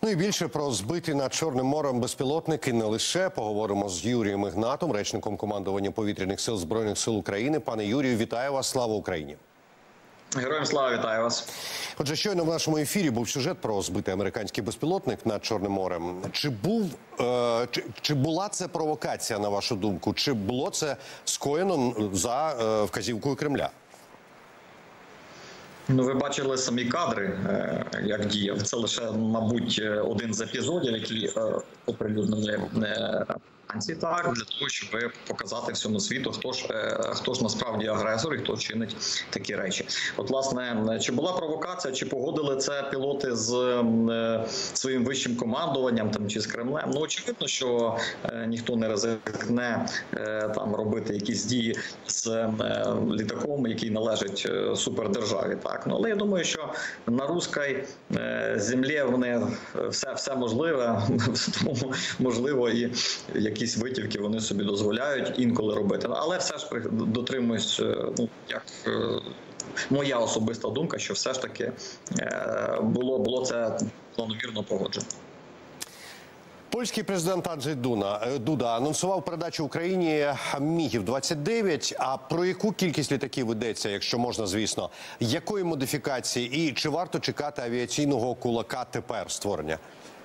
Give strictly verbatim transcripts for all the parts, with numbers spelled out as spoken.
Ну і більше про збиті над Чорним морем безпілотники не лише. Поговоримо з Юрієм Ігнатом, речником командування повітряних сил Збройних сил України. Пане Юрію, вітаю вас, слава Україні! Героям слава, вітаю вас. Отже, щойно в нашому ефірі був сюжет про збитий американський безпілотник над Чорним морем. Чи був, е, чи, чи була це провокація, на вашу думку? Чи було це скоєно за е, вказівкою Кремля? Ну, ви бачили самі кадри, як діяв. Це лише, мабуть, один з епізодів, які оприлюднили так, для того, щоб показати всьому світу, хто ж, хто ж насправді агресор і хто чинить такі речі. От, власне, чи була провокація, чи погодили це пілоти з е, своїм вищим командуванням там, чи з Кремлем? Ну, очевидно, що е, ніхто не ризикне е, там, робити якісь дії з е, літаком, який належить е, супердержаві. Так? Ну, але я думаю, що на руській е, землі вони все, все можливе, тому можливо і якісь витівки вони собі дозволяють інколи робити. Але все ж дотримуюсь, ну, як моя особиста думка, що все ж таки було, було це планомірно погоджено. Польський президент Анджей Дуда анонсував передачу Україні мігів двадцять дев'ять. А про яку кількість літаків йдеться, якщо можна, звісно? Якої модифікації і чи варто чекати авіаційного кулака тепер створення?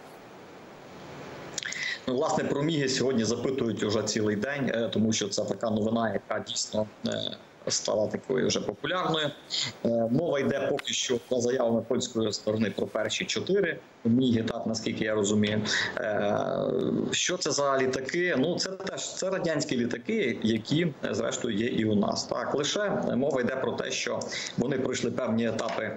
Ну, власне, про міги сьогодні запитують уже цілий день, тому що це така новина, яка дійсно стала такою вже популярною. Мова йде поки що за заявами польської сторони про перші чотири міги, так, наскільки я розумію. Що це за літаки? Ну, це теж це радянські літаки, які, зрештою, є і у нас. Так, лише мова йде про те, що вони пройшли певні етапи,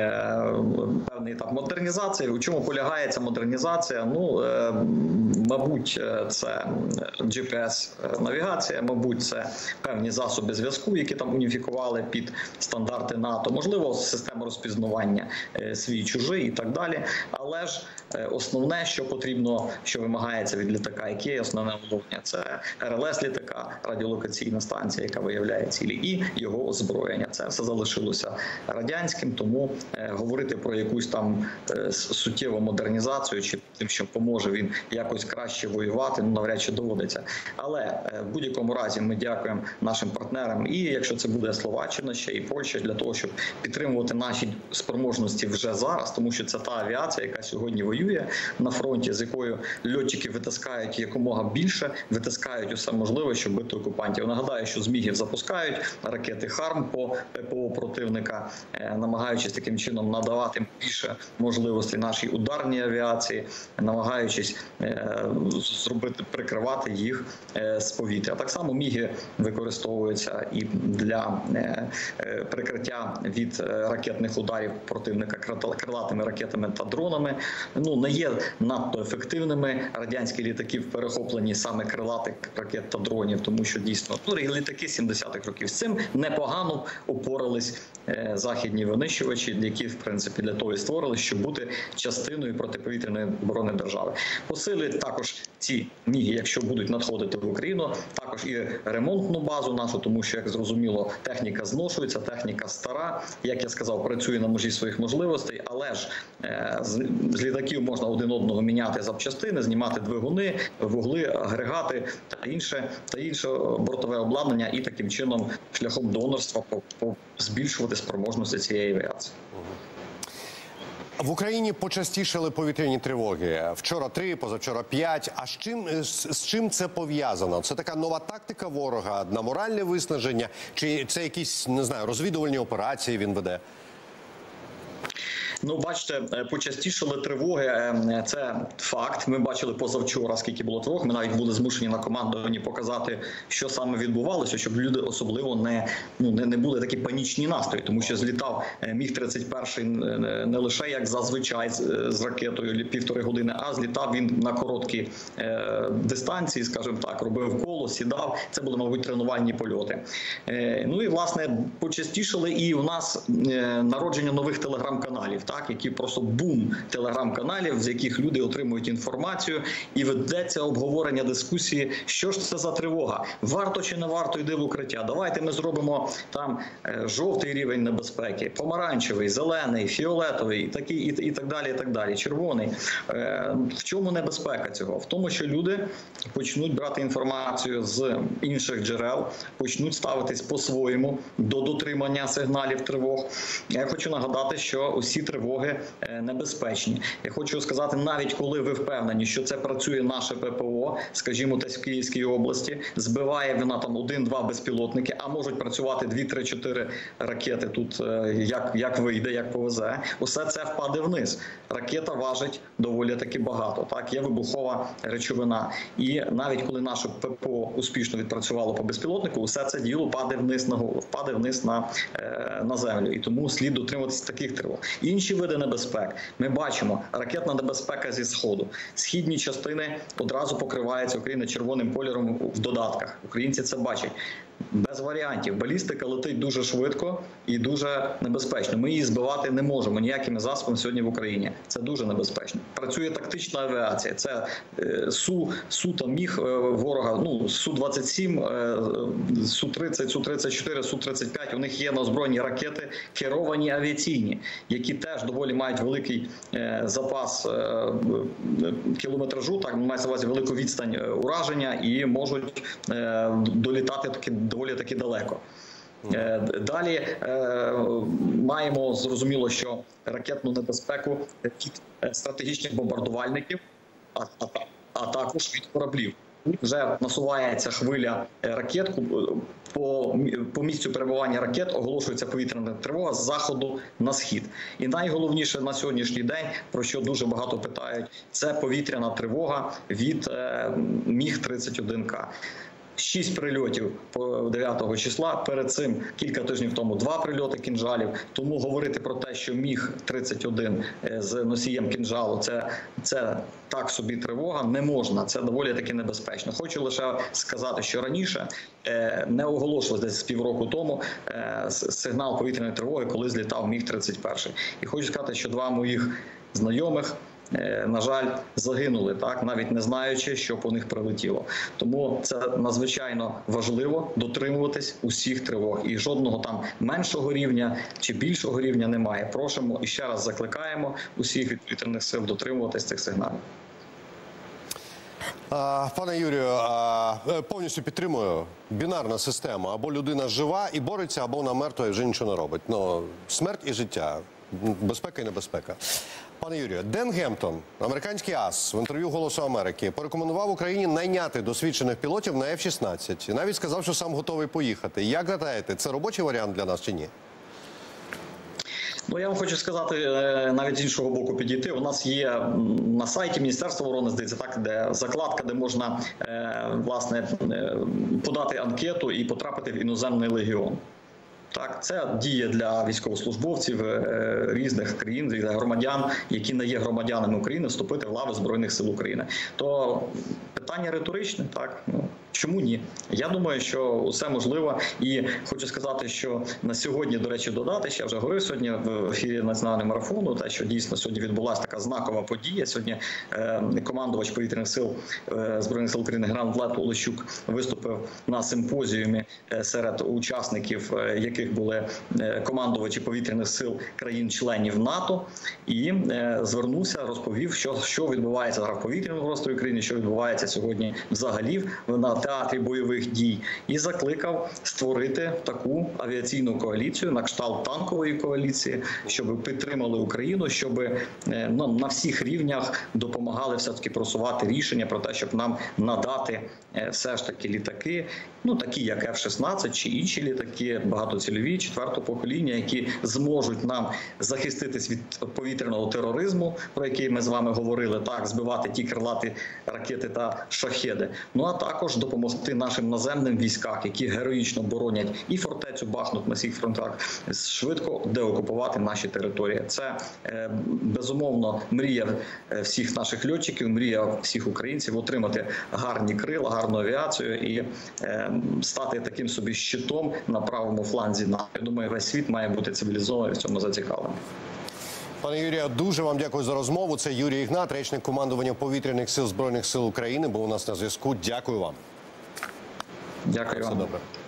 певний етап модернізації. У чому полягає ця модернізація? Ну, мабуть, це джі пі ес-навігація, мабуть, це певні засоби зв'язку, які там уніфікували під стандарти НАТО, можливо, система розпізнавання свій-чужий і так далі. Але ж основне, що потрібно, що вимагається від літака, яке є основне оновлення, це ер ел ес літака, радіолокаційна станція, яка виявляє цілі, і його озброєння. Це все залишилося радянським, тому говорити про якусь там суттєву модернізацію, чи тим, що поможе він якось краще воювати, ну, навряд чи доводиться. Але в будь-якому разі ми дякуємо нашим партнерам, і якщо це буде Словаччина ще і Польща, для того, щоб підтримувати наші спроможності вже зараз, тому що це та авіація, яка сьогодні воює на фронті, з якою льотчики витискають якомога більше, витискають усе можливе, щоб бити окупантів. Нагадаю, що з мігів запускають ракети «Харм» по ППО противника, намагаючись таким чином надавати більше можливостей нашій ударній авіації, намагаючись зробити, прикривати їх з повітря. Так само міги використовуються і для прикриття від ракетних ударів противника крилатими ракетами та дронами. Ну, не є надто ефективними радянські літаки в перехопленні саме крилатих ракет та дронів, тому що дійсно, ну, літаки сімдесятих років з цим непогано опорались західні винищувачі, які, в принципі, для того і створили, щоб бути частиною протиповітряної оборони держави. Посилить також ці міги, якщо будуть надходити в Україну, також і ремонтну базу нашу, тому що, як зрозуміло, техніка зношується, техніка стара, як я сказав, працює на межі своїх можливостей, але ж е, з, з літаків можна один одного міняти запчастини, знімати двигуни, вугли, агрегати та інше, та інше бортове обладнання, і таким чином шляхом донорства по, по збільшувати спроможності цієї авіації. В Україні почастішали повітряні тривоги. Вчора три, позавчора п'ять. А з чим, з, з чим це пов'язано? Це така нова тактика ворога, на моральне виснаження? Чи це якісь, не знаю, розвідувальні операції він веде? Ну, бачите, почастішали тривоги, це факт. Ми бачили позавчора, скільки було тривог. Ми навіть були змушені на командуванні показати, що саме відбувалося, щоб люди особливо не, ну, не, не були такі панічні настрої. Тому що злітав міг тридцять перший не лише, як зазвичай, з, з ракетою півтори години, а злітав він на короткі е, дистанції, скажімо так, робив коло, сідав. Це були, мабуть, тренувальні польоти. Е, ну і, власне, почастішали і у нас е, народження нових телеграм-каналів. так, які просто бум телеграм-каналів, з яких люди отримують інформацію, і ведеться обговорення, дискусії, що ж це за тривога, варто чи не варто йти в укриття, давайте ми зробимо там жовтий рівень небезпеки, помаранчевий, зелений, фіолетовий, такий, і, і так далі, і так далі, червоний. В чому небезпека цього? В тому, що люди почнуть брати інформацію з інших джерел, почнуть ставитись по-своєму до дотримання сигналів тривог. Я хочу нагадати, що усі тривоги небезпечні. Я хочу сказати, навіть коли ви впевнені, що це працює наше ППО, скажімо, десь в Київській області, збиває вона там один-два безпілотники, а можуть працювати дві, три, чотири ракети тут, як, як вийде, як повезе, усе це впаде вниз. Ракета важить доволі таки багато. Так, є вибухова речовина. І навіть коли наше ППО успішно відпрацювало по безпілотнику, усе це діло паде вниз на голову, впаде вниз на, на землю. І тому слід дотримуватися таких тривог. Інші види небезпек. Ми бачимо, ракетна небезпека зі Сходу. Східні частини одразу покриваються Україна червоним кольором в додатках. Українці це бачать. Без варіантів. Балістика летить дуже швидко і дуже небезпечно. Ми її збивати не можемо ніякими засобами сьогодні в Україні. Це дуже небезпечно. Працює тактична авіація. Це е, Су, Су та Міг е, ворога, ну, Су двадцять сім, е, Су тридцять, Су тридцять чотири, Су тридцять п'ять. У них є на озброєнні ракети керовані авіаційні, які теж доволі мають великий е, запас е, кілометражу, так, мається на увазі велику відстань ураження і можуть е, долітати таки доволі таки далеко. Далі маємо, зрозуміло, що ракетну небезпеку від стратегічних бомбардувальників, а, а, а також від кораблів. Вже насувається хвиля ракет, по, по місцю перебування ракет оголошується повітряна тривога з заходу на схід. І найголовніше на сьогоднішній день, про що дуже багато питають, це повітряна тривога від Міг тридцять один К. Шість прильотів дев'ятого числа, перед цим кілька тижнів тому два прильоти кінжалів. Тому говорити про те, що Міг тридцять один з носієм кінжалу це, це так собі тривога, не можна. Це доволі таки небезпечно. Хочу лише сказати, що раніше не оголошувався десь півроку тому сигнал повітряної тривоги, коли злітав Міг тридцять один. І хочу сказати, що два моїх знайомих, на жаль, загинули, так, навіть не знаючи, що по них прилетіло. Тому це надзвичайно важливо дотримуватись усіх тривог. І жодного там меншого рівня чи більшого рівня немає. Просимо і ще раз закликаємо усіх від повітряних сил дотримуватись цих сигналів. Пане Юрію, повністю підтримую. Бінарна система. Або людина жива і бореться, або вона мертва і вже нічого не робить. Ну, смерть і життя. Безпека і небезпека. Пане Юрію, Ден Гемптон, американський ас, в інтерв'ю «Голосу Америки» порекомендував Україні найняти досвідчених пілотів на Еф шістнадцять. І навіть сказав, що сам готовий поїхати. Як гадаєте, це робочий варіант для нас чи ні? Ну, я вам хочу сказати, навіть з іншого боку підійти. У нас є на сайті Міністерства оборони, здається, так, де закладка, де можна, власне, подати анкету і потрапити в іноземний легіон. Так, це діє для військовослужбовців різних країн, для громадян, які не є громадянами України, вступити в лави Збройних сил України. То питання риторичне, так, ну, чому ні? Я думаю, що усе можливо. І хочу сказати, що на сьогодні, до речі, додати, ще вже говорив сьогодні в ефірі національного марафону, те, що дійсно сьогодні відбулася така знакова подія. Сьогодні е, командувач повітряних сил е, Збройних сил України генерал Влад Олещук виступив на симпозіумі е, серед учасників, е, яких були е, командувачі повітряних сил країн-членів НАТО, і е, звернувся, розповів, що, що відбувається зараз в повітряному просторі України, що відбувається сьогодні взагалі на театрі бойових дій, і закликав створити таку авіаційну коаліцію, на кшталт танкової коаліції, щоб підтримали Україну, щоб ну, на всіх рівнях допомагали все-таки просувати рішення про те, щоб нам надати все ж таки літаки, ну такі як Еф шістнадцять чи інші літаки, багатоцільові, четвертого покоління, які зможуть нам захиститись від повітряного тероризму, про який ми з вами говорили, так, збивати ті крилаті ракети та шахеди. Ну а також допомогти нашим наземним військам, які героїчно боронять і фортецю Бахмут на всіх фронтах, швидко деокупувати наші території. Це е, безумовно мрія всіх наших льотчиків, мрія всіх українців отримати гарні крила, гарну авіацію і е, стати таким собі щитом на правому фланзі НАТО. Я думаю, весь світ має бути цивілізований, в цьому зацікавлений. Пане Юрію, дуже вам дякую за розмову. Це Юрій Ігнат, речник командування повітряних сил Збройних сил України, був у нас на зв'язку. Дякую вам. Дякую Все вам. добре.